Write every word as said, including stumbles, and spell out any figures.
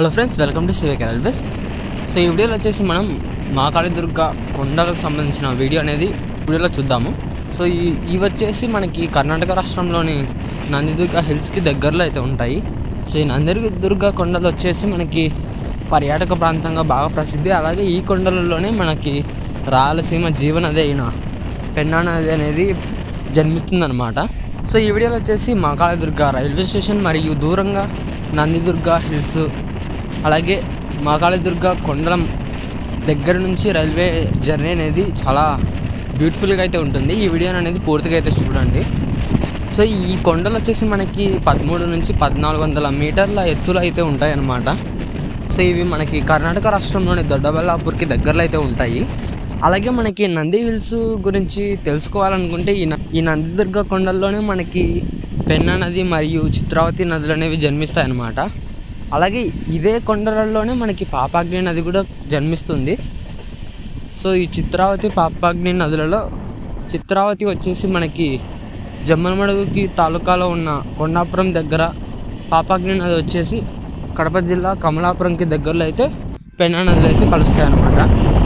Hello friends, welcome to సివేక్ railways. So ఈ వీడియోలో వచ్చేసి మనం మహాకాళి దుర్గ కొండలకు సంబంధించిన వీడియో అనేది వీడియోలో చూద్దాము. సో ఈ ఇవి వచ్చేసి మనకి కర్ణాటక రాష్ట్రంలోని నందిదుర్గ హిల్స్కి దగ్గరలో అయితే ఉంటాయి. సో ఈ నందిదుర్గ కొండలు వచ్చేసి మనకి పర్యాటక ప్రాంతంగా బాగా ప్రసిద్ధి. అలాగే ఈ కొండలలోనే మనకి రాయలసీమ జీవనది అయిన పెన్నా నది అనేది జన్మిస్తుందన్నమాట. సో ఈ వీడియోలో వచ్చేసి మహాకాళి దుర్గ రైల్వే స్టేషన్ మరియు దూరంగా నందిదుర్గ హిల్స్, అలాగే మహాకాళి దుర్గ కొండల దగ్గర నుంచి రైల్వే జర్నీ అనేది చాలా బ్యూటిఫుల్గా అయితే ఉంటుంది. ఈ వీడియో అనేది పూర్తిగా అయితే చూడండి. సో ఈ కొండలు వచ్చేసి మనకి పదమూడు నుంచి పద్నాలుగు వందల మీటర్ల ఎత్తులు అయితే ఉంటాయి అన్నమాట. సో ఇవి మనకి కర్ణాటక రాష్ట్రంలోని దొడ్డబళ్ళాపూర్కి దగ్గరలో అయితే ఉంటాయి. అలాగే మనకి నంది హిల్స్ గురించి తెలుసుకోవాలనుకుంటే ఈ ఈ నందిదుర్గ కొండల్లోనే మనకి పెన్నా నది మరియు చిత్రావతి నదులు అనేవి జన్మిస్తాయి అన్నమాట. అలాగే ఇదే కొండలలోనే మనకి పాపాగ్ని నది కూడా జన్మిస్తుంది. సో ఈ చిత్రావతి పాపాగ్ని నదులలో చిత్రావతి వచ్చేసి మనకి జమ్మలమడుగుకి తాలూకాలో ఉన్న కొండాపురం దగ్గర, పాపాగ్ని నది వచ్చేసి కడప జిల్లా కమలాపురంకి దగ్గరలో అయితే పెన్నా నదులు అయితే కలుస్తాయి అన్నమాట.